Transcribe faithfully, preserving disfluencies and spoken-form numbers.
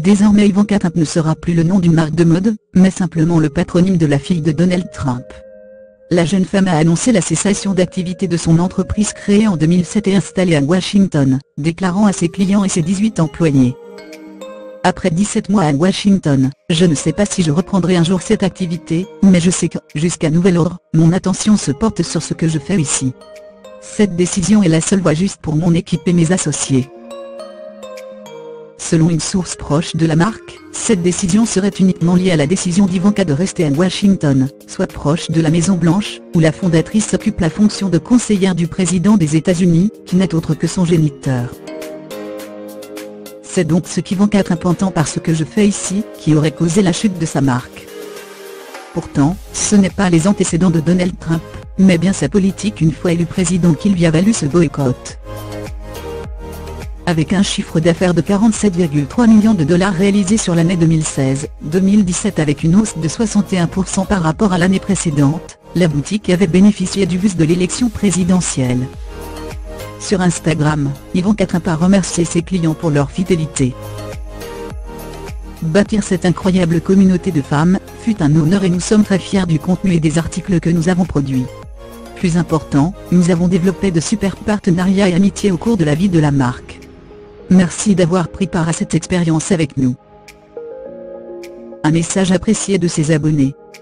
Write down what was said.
Désormais Ivanka Trump ne sera plus le nom d'une marque de mode, mais simplement le patronyme de la fille de Donald Trump. La jeune femme a annoncé la cessation d'activité de son entreprise créée en deux mille sept et installée à Washington, déclarant à ses clients et ses dix-huit employés: après dix-sept mois à Washington, je ne sais pas si je reprendrai un jour cette activité, mais je sais que, jusqu'à nouvel ordre, mon attention se porte sur ce que je fais ici. Cette décision est la seule voie juste pour mon équipe et mes associés. Selon une source proche de la marque, cette décision serait uniquement liée à la décision d'Ivanka de rester à Washington, soit proche de la Maison Blanche, où la fondatrice occupe la fonction de conseillère du président des États-Unis, qui n'est autre que son géniteur. C'est donc ce qu'Ivanka Trump entend par ce que je fais ici, qui aurait causé la chute de sa marque. Pourtant, ce n'est pas les antécédents de Donald Trump, mais bien sa politique une fois élu président qui lui a valu ce boycott. Avec un chiffre d'affaires de quarante-sept virgule trois millions de dollars réalisé sur l'année deux mille seize deux mille dix-sept avec une hausse de soixante et un pour cent par rapport à l'année précédente, la boutique avait bénéficié du buzz de l'élection présidentielle. Sur Instagram, Ivanka Trump a remercié ses clients pour leur fidélité. Bâtir cette incroyable communauté de femmes fut un honneur et nous sommes très fiers du contenu et des articles que nous avons produits. Plus important, nous avons développé de super partenariats et amitiés au cours de la vie de la marque. Merci d'avoir pris part à cette expérience avec nous. Un message apprécié de ses abonnés.